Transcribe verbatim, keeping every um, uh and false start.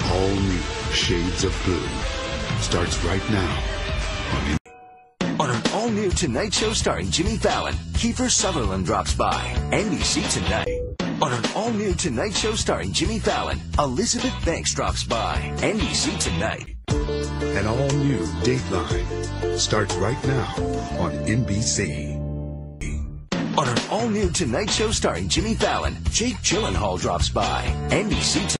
all new Shades of Blue starts right now on On an all-new Tonight Show starring Jimmy Fallon, Kiefer Sutherland drops by. N B C Tonight. On an all-new Tonight Show starring Jimmy Fallon, Elizabeth Banks drops by. N B C Tonight. An all-new Dateline starts right now on N B C. On an all-new Tonight Show starring Jimmy Fallon, Jake Gyllenhaal drops by. N B C Tonight.